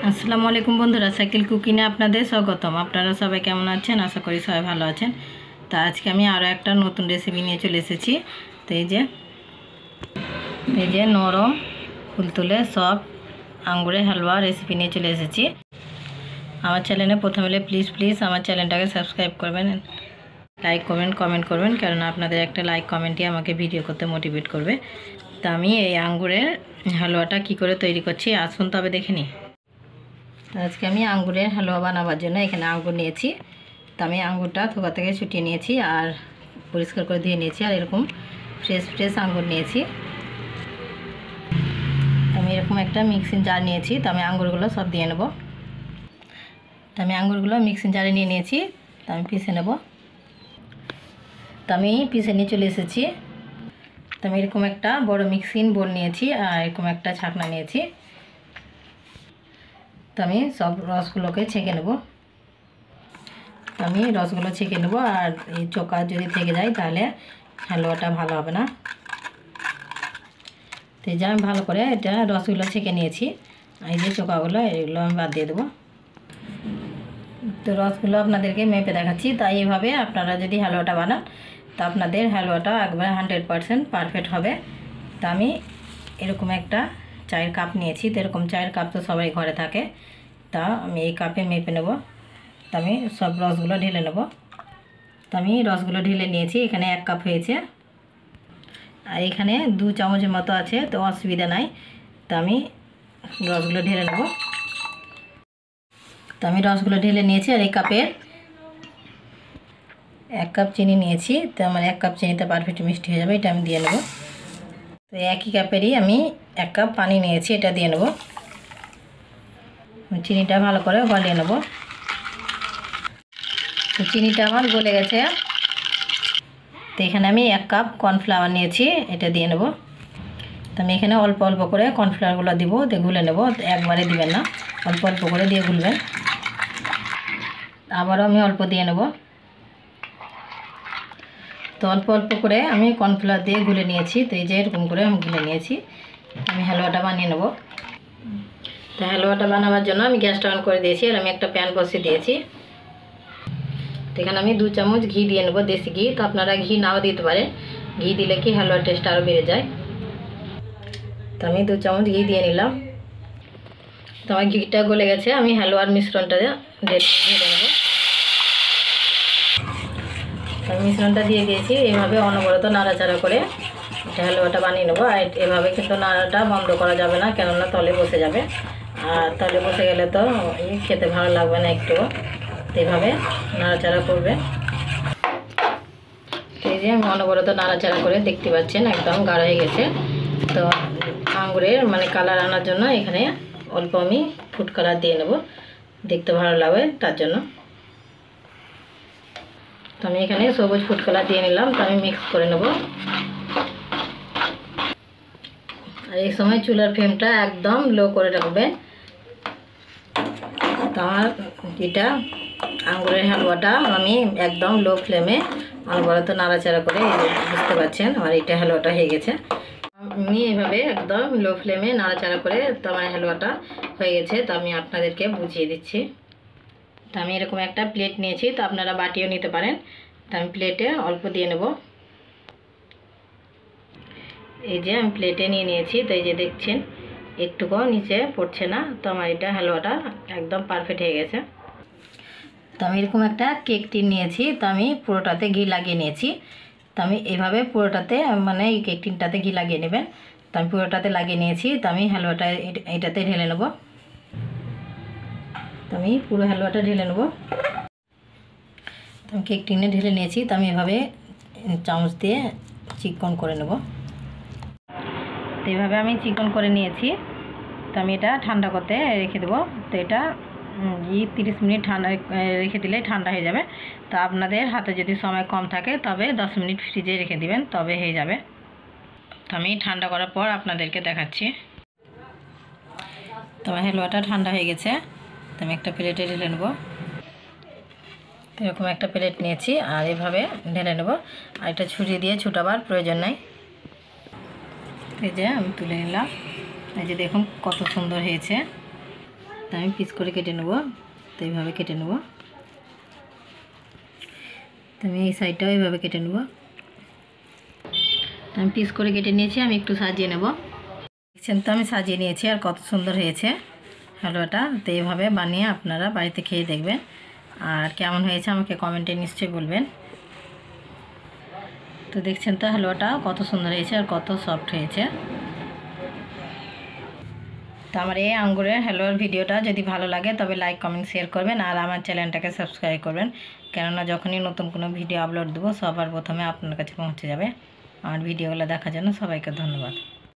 আসসালামু আলাইকুম বন্ধুরা, সাইকেল কুকিংয়ে আপনাদের স্বাগতম। আপনারা সবাই কেমন আছেন? আশা করি সবাই ভালো আছেন। তো আজকে আমি আরও একটা নতুন রেসিপি নিয়ে চলে এসেছি। তো এই যে নরম তুলতুলে সফট আঙ্গুরের হালুয়া রেসিপি নিয়ে চলে এসেছি। আমার চ্যানেলে প্রথমে হলে প্লিজ আমার চ্যানেলটাকে সাবস্ক্রাইব করবেন, লাইক করবেন, কমেন্ট করবেন, কারণ আপনাদের একটা লাইক কমেন্টই আমাকে ভিডিও করতে মোটিভেট করবে। তো আমি এই আঙ্গুরের হালুয়াটা কি করে তৈরি করছি আসুন তবে দেখে নিই। আজকে আমি আঙ্গুরের হালুয়া বানাবার জন্য এখানে আঙ্গুর নিয়েছি। তো আমি আঙ্গুরটা থোকা থেকে ছুটিয়ে নিয়েছি আর পরিষ্কার করে ধুয়ে নিয়েছি। আর এরকম ফ্রেশ আঙ্গুর নিয়েছি। আমি এরকম একটা মিক্সিং জার নিয়েছি। তো আমি আঙ্গুরগুলো সব দিয়ে নেব। তো আমি আঙ্গুরগুলো মিক্সিং জারে নিয়ে নিয়েছি। তো আমি পিষে নেব। তো আমি পিষে নিয়ে চলে এসেছি। তো আমি এরকম একটা বড় মিক্সিং বোল নিয়েছি আর এরকম একটা ছাকনা নিয়েছি। তো আমি সব রসগুলোকে ছেঁকে নেব। আমি রসগুলো ছেঁকে নেব। আর এই চোকা যদি থেকে যায় তাহলে হালুয়াটা ভালো হবে না। তো এই যে আমি ভালো করে এটা রসগুলো ছেঁকে নিয়েছি। এই যে চোকাগুলো এগুলো আমি বাদ দিয়ে দেবো। তো রসগুলো আপনাদেরকে মেপে দেখাচ্ছি। তাই এইভাবে আপনারা যদি হালুয়াটা বানান তো আপনাদের হালুয়াটা একবারে 100% পারফেক্ট হবে। তো আমি এরকম একটা চায়ের কাপ নিয়েছি। তো এরকম চায়ের কাপ তো সবাই ঘরে থাকে। তা আমি এই কাপে মেপে নেব। তো আমি সব রসগুলো ঢেলে নেব। তো আমি রসগুলো ঢেলে নিয়েছি। এখানে 1 কাপ হয়েছে আর এখানে 2 চামচের মতো আছে। তো অসুবিধা নাই। তো আমি রসগুলো ঢেলে নেব। তো আমি রসগুলো ঢেলে নিয়েছি আর এই কাপের 1 কাপ চিনি নিয়েছি। তো আমার 1 কাপ চিনিতে পারফেক্ট মিষ্টি হয়ে যাবে। এটা আমি দিয়ে নেব। তো একই কাপেরই আমি 1 কাপ পানি নিয়েছি, এটা দিয়ে নেব। চিনিটা ভালো করে গলিয়ে নেব। তো চিনিটা আমার গলে গেছে। তো এখানে আমি 1 কাপ কর্নফ্লাওয়ার নিয়েছি, এটা দিয়ে নেব। তো আমি এখানে অল্প অল্প করে কর্নফ্লাওয়ারগুলো দিব, দিয়ে গুলে নেব। একবারে দিবেন না, অল্প অল্প করে দিয়ে গুলবেন। আবারও আমি অল্প দিয়ে নেব। তো অল্প অল্প করে আমি কর্নফ্লাওয়ার দিয়ে গুলে নিয়েছি। তো এই যে এরকম করে আমি গুলে নিয়েছি। আমি হালুয়াটা বানিয়ে নেব। তো হালুয়াটা বানাবার জন্য আমি গ্যাসটা অন করে দিয়েছি আর আমি একটা প্যান বসিয়ে দিয়েছি। তো এখানে আমি 2 চামচ ঘি দিয়ে নেব, দেশি ঘি। তো আপনারা ঘি নাও দিতে পারেন, ঘি দিলে কি হালুয়ার টেস্ট আরও বেড়ে যায়। তো আমি 2 চামচ ঘি দিয়ে নিলাম। তো আমার ঘিটা গলে গেছে। আমি হালুয়ার মিশ্রণটা ঢেলে নেব। তো মিশ্রণটা দিয়ে দিয়েছি। এইভাবে অনবরত নাড়াচাড়া করে হালুয়াটা বানিয়ে নেবো। আর এভাবে কিন্তু নাড়াটা বন্ধ করা যাবে না, কেননা তলে বসে যাবে। আর তলে বসে গেলে তো খেতে ভালো লাগবে না একটুও। তো এইভাবে নাড়াচাড়া করবে। এই যে আমি অনবরত নাড়াচাড়া করে দেখতে পাচ্ছেন একদম গাঢ় হয়ে গেছে। তো আঙ্গুরের কালার আনার জন্য এখানে অল্প আমি ফুড কালার দিয়ে নেব, দেখতে ভালো লাগবে তার জন্য। তো আমি এখানে সবুজ ফুড কালার দিয়ে নিলাম। তো আমি মিক্স করে নেব। আর এই সময় চুলার ফ্লেমটা একদম লো করে রাখবে। তো আমার এটা আঙ্গুরের হালুয়াটা আমি একদম লো ফ্লেমে অনবরত নাড়াচাড়া করে বুঝতে পারছেন আমার এটা হালুয়াটা হয়ে গেছে। আমি এভাবে একদম লো ফ্লেমে নাড়াচাড়া করে তো আমার হালুয়াটা হয়ে গেছে। তো আমি আপনাদেরকে বুঝিয়ে দিচ্ছি। তো আমি এরকম একটা প্লেট নিয়েছি, তো আপনারা বাটিও নিতে পারেন। তো আমি প্লেটে অল্প দিয়ে নেব। এই যে আমি প্লেটে নিয়ে নিয়েছি। তো এই যে দেখছেন একটুকুও নিচে পড়ছে না। তো আমার এটা হালুয়াটা একদম পারফেক্ট হয়ে গেছে। তো আমি এরকম একটা কেক টিন নিয়েছি। তো আমি পুরোটাতে ঘি লাগিয়ে নিয়েছি। তো আমি এভাবে পুরোটাতে এই কেক টিনটাতে ঘি লাগিয়ে নেবেন। তো আমি পুরোটাতে লাগিয়ে নিয়েছি। তো আমি হালুয়াটা এটাতে ঢেলে নেব। তো আমি পুরো হালুয়াটা ঢেলে নেব। তো আমি কেক টিনে ঢেলে নিয়েছি। তো আমি এভাবে চামচ দিয়ে চিকন করে নেব। তো এইভাবে আমি চিকন করে নিয়েছি। তো আমি এটা ঠান্ডা করতে রেখে দেবো। তো এটা 30 মিনিট ঠান্ডা রেখে দিলে ঠান্ডা হয়ে যাবে। তো আপনাদের হাতে যদি সময় কম থাকে তবে 10 মিনিট ফ্রিজে রেখে দিবেন, তবে হয়ে যাবে। তো আমি ঠান্ডা করার পর আপনাদেরকে দেখাচ্ছি। তো আমার হালুয়াটা ঠান্ডা হয়ে গেছে। তো আমি একটা প্লেটে ঢেলে নেব। এরকম একটা প্লেট নিয়েছি আর এভাবে ঢেলে নেব। আর এটা ছুরি দিয়ে ছুটাবার প্রয়োজন নাই। এই যে আমি তুলে নিলাম। এই যে দেখুন কত সুন্দর হয়েছে। তো আমি পিস করে কেটে নেবো। তো এইভাবে কেটে নেবো। তো আমি এই সাইডটাও এইভাবে কেটে নেবো। তো আমি পিস করে কেটে নিয়েছি, আমি একটু সাজিয়ে নেব। দেখছেন তো আমি সাজিয়ে নিয়েছি, আর কত সুন্দর হয়েছে হালুয়াটা। তো এইভাবে বানিয়ে আপনারা বাড়িতে খেয়ে দেখবেন, আর কেমন হয়েছে আমাকে কমেন্টে নিশ্চয়ই বলবেন। তো দেখছেন তো হালুয়াটা কত সুন্দর হয়েছে আর কত সফট হয়েছে। তো আমার এই আঙ্গুরের হালুয়ার ভিডিওটা যদি ভালো লাগে তবে লাইক কমেন্ট শেয়ার করবেন, আর আমার চ্যানেলটাকে সাবস্ক্রাইব করবেন, কেননা যখনই নতুন কোনো ভিডিও আপলোড দেবো সবার প্রথমে আপনার কাছে পৌঁছে যাবে। আমার ভিডিওগুলো দেখার জন্য সবাইকে ধন্যবাদ।